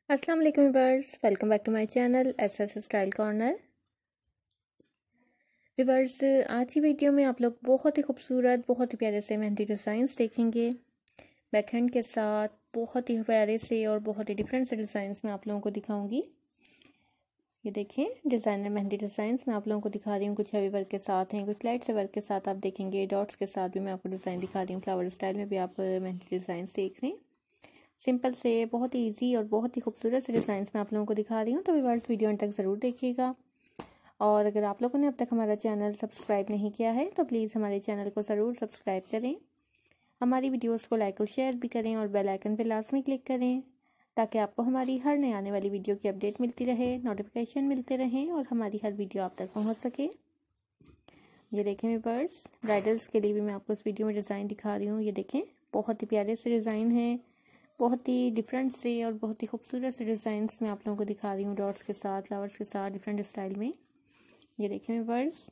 अस्सलाम वालेकुम viewers, welcome back to my channel S S style corner. Viewers, आज की वीडियो में आप लोग बहुत ही खूबसूरत, बहुत ही प्यारे से मेहंदी डिज़ाइंस देखेंगे। बैकहैंड के साथ बहुत ही प्यारे से और बहुत ही डिफरेंट से डिज़ाइंस मैं आप लोगों को दिखाऊंगी। ये देखें, डिज़ाइनर मेहंदी डिज़ाइंस मैं आप लोगों को दिखा रही हूँ। कुछ हैवी वर्क के साथ हैं, कुछ लाइट से वर्क के साथ आप देखेंगे। डॉट्स के साथ भी मैं आपको डिज़ाइन दिखा रही हूँ। फ्लावर स्टाइल में भी आप मेहंदी डिज़ाइन देख रहे हैं। सिंपल से बहुत ही इजी और बहुत ही खूबसूरत से डिज़ाइंस मैं आप लोगों को दिखा रही हूँ, तो व्यूअर्स वीडियो अंत तक ज़रूर देखिएगा। और अगर आप लोगों ने अब तक हमारा चैनल सब्सक्राइब नहीं किया है तो प्लीज़ हमारे चैनल को ज़रूर सब्सक्राइब करें। हमारी वीडियोस को लाइक और शेयर भी करें और बेल आइकन पर लाजमी क्लिक करें, ताकि आपको हमारी हर नए आने वाली वीडियो की अपडेट मिलती रहे, नोटिफिकेशन मिलते रहें और हमारी हर वीडियो आप तक पहुँच सके। ये देखें व्यूअर्स, ब्राइडल्स के लिए भी मैं आपको इस वीडियो में डिज़ाइन दिखा रही हूँ। ये देखें, बहुत ही प्यारे से डिज़ाइन हैं, बहुत ही डिफरेंट से और बहुत ही खूबसूरत से डिज़ाइंस मैं आप लोगों को दिखा रही हूँ। डॉट्स के साथ, फ्लावर्स के साथ, डिफरेंट स्टाइल में। ये देखें व्यूअर्स,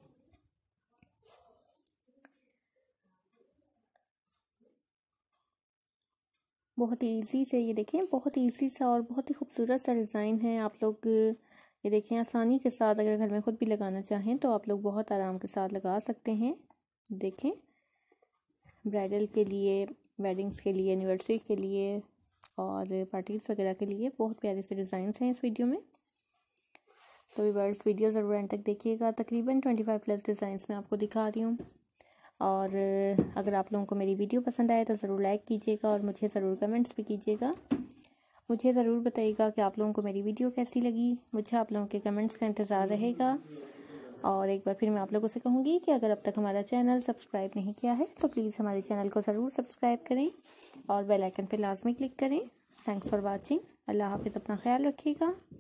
बहुत ही इजी से, ये देखें, बहुत ही इजी सा और बहुत ही खूबसूरत सा डिज़ाइन है। आप लोग ये देखें, आसानी के साथ अगर घर में खुद भी लगाना चाहें तो आप लोग बहुत आराम के साथ लगा सकते हैं। देखें, ब्राइडल के लिए, वेडिंग्स के लिए, एनिवर्सरी के लिए और पार्टीज़ वगैरह के लिए बहुत प्यारे से डिज़ाइंस हैं इस वीडियो में। तो व्यूअर्स, वीडियो ज़रूर एंड तक देखिएगा। तकरीबन 25+ डिज़ाइंस मैं आपको दिखा रही हूँ। और अगर आप लोगों को मेरी वीडियो पसंद आए तो ज़रूर लाइक कीजिएगा और मुझे ज़रूर कमेंट्स भी कीजिएगा। मुझे ज़रूर बताइएगा कि आप लोगों को मेरी वीडियो कैसी लगी। मुझे आप लोगों के कमेंट्स का इंतज़ार रहेगा। और एक बार फिर मैं आप लोगों से कहूँगी कि अगर अब तक हमारा चैनल सब्सक्राइब नहीं किया है तो प्लीज़ हमारे चैनल को ज़रूर सब्सक्राइब करें और बेल आइकन पर लाजमी क्लिक करें। Thanks for watching. अल्लाह हाफिज़, अपना ख्याल रखिएगा।